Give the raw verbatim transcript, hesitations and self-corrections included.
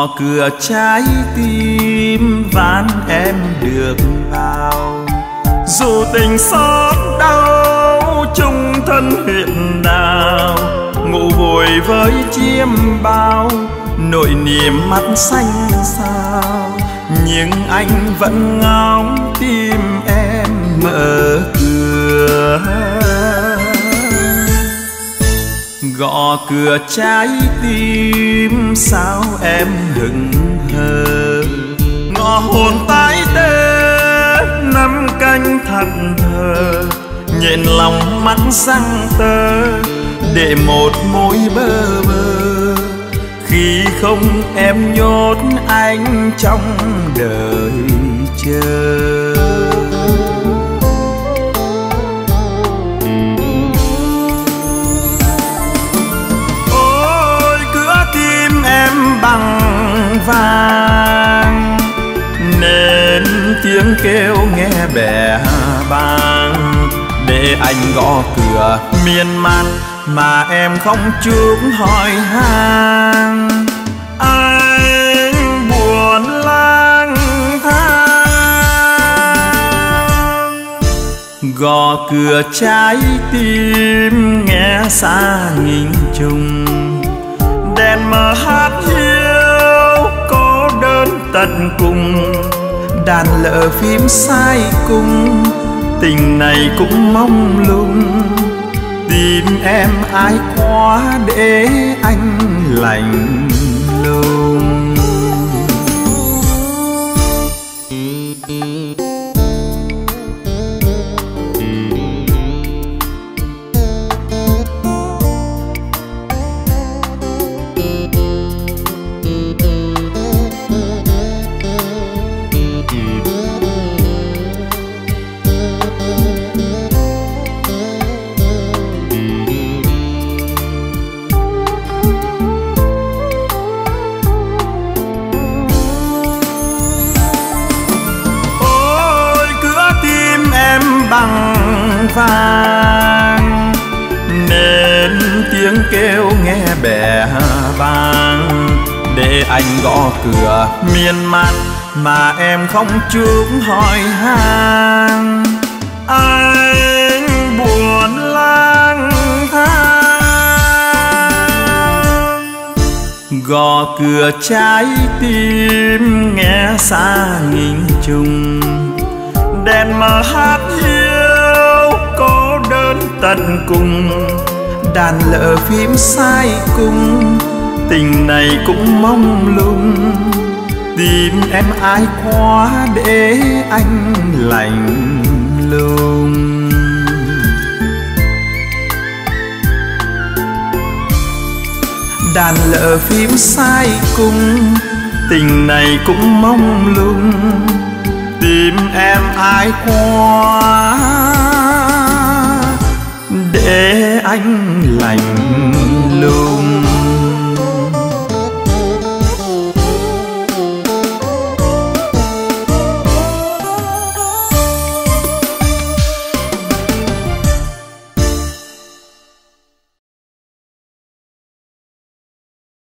Gõ cửa trái tim van em được vào, dù tình xót đau chung thân huyện đảo. Ngủ vội với chiêm bao, nỗi niềm mắt xanh sao, nhưng anh vẫn ngóng tim em mở cửa. Gõ cửa trái tim sao em hững hờ, ngõ hồn tái tê nắm canh thẫn thờ, nhện lòng mắt răng tơ để một mối bơ vơ. Khi không em nhốt anh trong đời chờ. Ôi cửa tim em bằng vàng, nên tiếng kêu nghe bẻ bàng. Để anh gõ cửa miên man mà em không chút hỏi han. Anh buồn lang thang, gõ cửa trái tim nghe xa nghìn trùng. Đèn mờ hát hiu có đơn tận cùng, đàn lỡ phím sai cung, tình này cũng mong lung. Tìm em ai quá để anh lạnh lùng. Bằng vàng nên tiếng kêu nghe bẻ bàng. Để anh gõ cửa miên man mà em không chút hỏi han. Anh buồn lang thang, gõ cửa trái tim nghe xa nghìn trùng. Đèn mờ hát hiu có đơn tận cùng, đàn lỡ phím sai cung, tình này cũng mong lung. Tìm em ai quá để anh lạnh lùng. Đàn lỡ phím sai cung, tình này cũng mong lung. Tìm em ai quá để anh lành